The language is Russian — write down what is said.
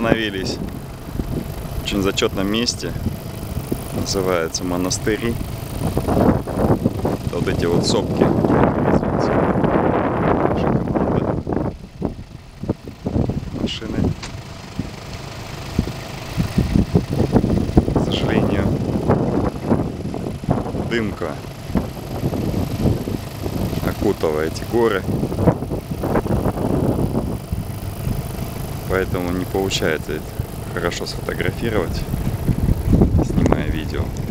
остановились в очень зачетном месте. Называется монастыри. Вот эти вот сопки. Машины. К сожалению, дымка окутала эти горы, поэтому не получается хорошо сфотографировать, снимая видео.